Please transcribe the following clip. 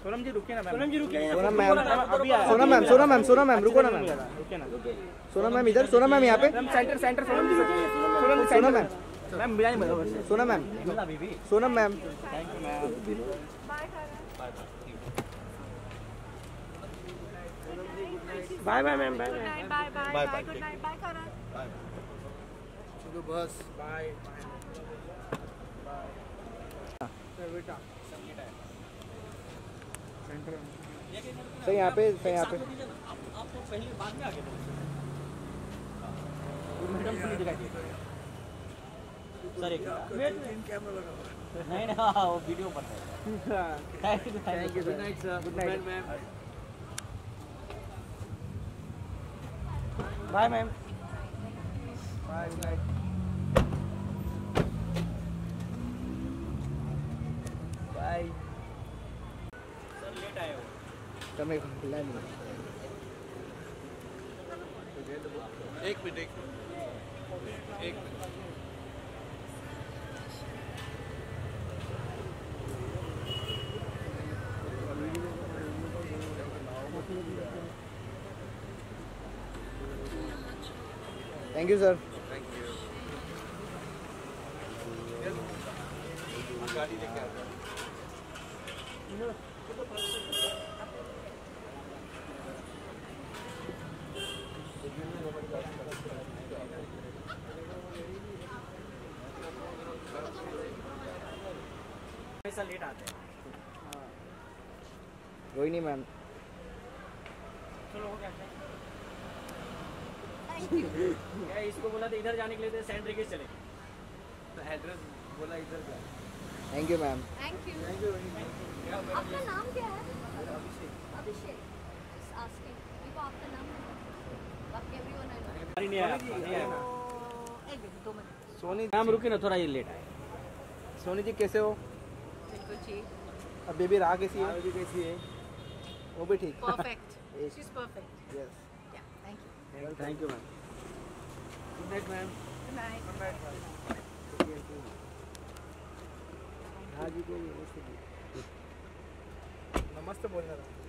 सोनम जी रुकिए ना मैम। सोनम जी रुकिए। सोनम मैम अभी आया। सोनम मैम रुको ना मैम। रुकिए ना। सोनम मैम इधर, सोनम मैम यहाँ पे। Centre centre Sonam ji. Sonam ma'am ma'am biryani बराबर से। Sonam ma'am Sonam ma'am thank you ma'am. Bye bye ma'am. Bye bye bye bye bye good night bye Karan. चलो बस बाय। बेटा सही यहाँ पे, सही यहाँ पे। आप तो पहले बाद में आ गए मैडम को नहीं दिखाई सर। एक कैमरा लगा हुआ है। नहीं ना वो वीडियो पर है। Thank you good night sir. Good night ma'am. Bye ma'am. Bye good night. Bye. Sir late आए हो। समय खुला नहीं। एक मिनट थैंक यू सर। गाड़ी लेके आता हूँ। हमेशा लेट आते हैं। रोहिणी मैम चलो हो गया क्या इसको बोला था इधर जाने के लिए तो सेंट रिकेट चले तो एड्रेस बोला इधर का। Thank you ma'am. Thank you. आपका नाम क्या है? अभिषेक। आस्किंग देखो आपका नाम बाकी एवरीवन आई नो। नहीं आया। एक मिनट 2 मिनट। सोनी मैम रुके ना थोड़ा ये लेट आए। सोनी जी कैसे हो? बिल्कुल ठीक। अब बेबी राह कैसी है? बेबी कैसी है? वो भी ठीक। Perfect. She is perfect. Yes yeah thank you. Thank you ma'am. Good night ma'am. Good night. Good night ma'am. हाँ जी बोलिए। नमस्ते बोलना था।